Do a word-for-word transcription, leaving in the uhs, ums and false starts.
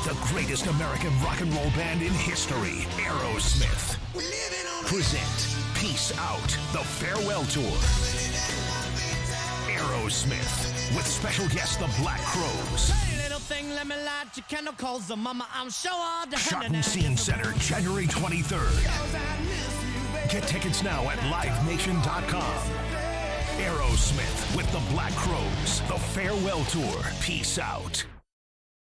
The greatest American rock and roll band in history, AEROSMITH, present Peace Out, the farewell tour. AEROSMITH, with special guest the Black Crowes. Schottenstein Center, January twenty-third. Get tickets now at live nation dot com. AEROSMITH with the Black Crowes, the farewell tour. Peace Out.